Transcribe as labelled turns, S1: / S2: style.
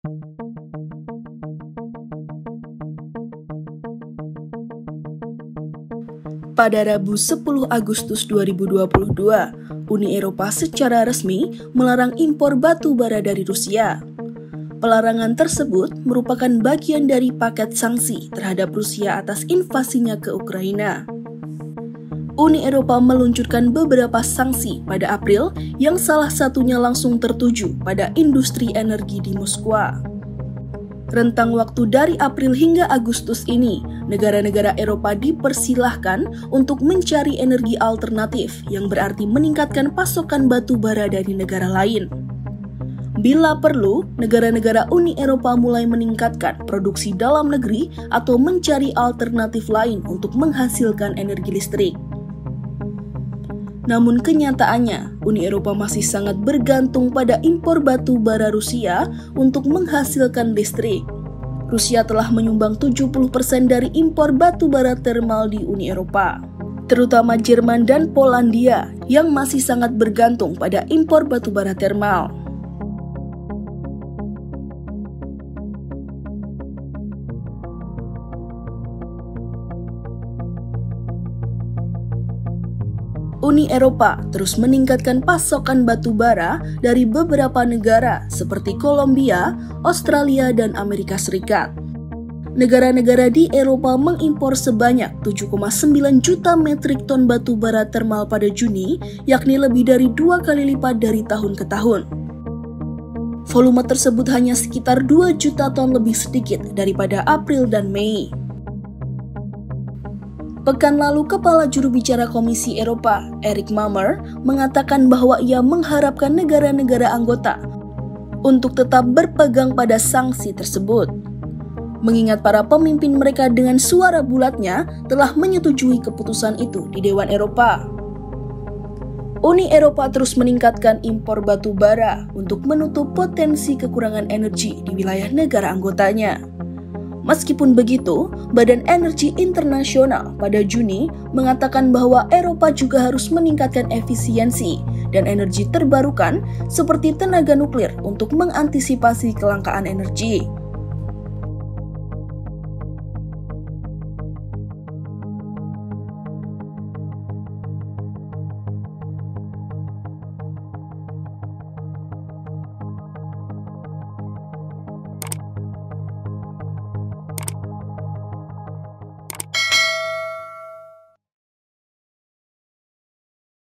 S1: Pada Rabu 10 Agustus 2022, Uni Eropa secara resmi melarang impor batu bara dari Rusia. Pelarangan tersebut merupakan bagian dari paket sanksi terhadap Rusia atas invasinya ke Ukraina. Uni Eropa meluncurkan beberapa sanksi pada April yang salah satunya langsung tertuju pada industri energi di Moskwa. Rentang waktu dari April hingga Agustus ini, negara-negara Eropa dipersilahkan untuk mencari energi alternatif yang berarti meningkatkan pasokan batu bara dari negara lain. Bila perlu, negara-negara Uni Eropa mulai meningkatkan produksi dalam negeri atau mencari alternatif lain untuk menghasilkan energi listrik. Namun kenyataannya, Uni Eropa masih sangat bergantung pada impor batu bara Rusia untuk menghasilkan listrik. Rusia telah menyumbang 70% dari impor batu bara termal di Uni Eropa, terutama Jerman dan Polandia yang masih sangat bergantung pada impor batu bara termal. Uni Eropa terus meningkatkan pasokan batu bara dari beberapa negara seperti Kolombia, Australia, dan Amerika Serikat. Negara-negara di Eropa mengimpor sebanyak 7,9 juta metrik ton batu bara termal pada Juni, yakni lebih dari 2 kali lipat dari tahun ke tahun. Volume tersebut hanya sekitar 2 juta ton lebih sedikit daripada April dan Mei. Pekan lalu, Kepala Juru Bicara Komisi Eropa, Eric Mamer, mengatakan bahwa ia mengharapkan negara-negara anggota untuk tetap berpegang pada sanksi tersebut, mengingat para pemimpin mereka dengan suara bulatnya telah menyetujui keputusan itu di Dewan Eropa. Uni Eropa terus meningkatkan impor batu bara untuk menutup potensi kekurangan energi di wilayah negara anggotanya. Meskipun begitu, Badan Energi Internasional pada Juni mengatakan bahwa Eropa juga harus meningkatkan efisiensi dan energi terbarukan seperti tenaga nuklir untuk mengantisipasi kelangkaan energi.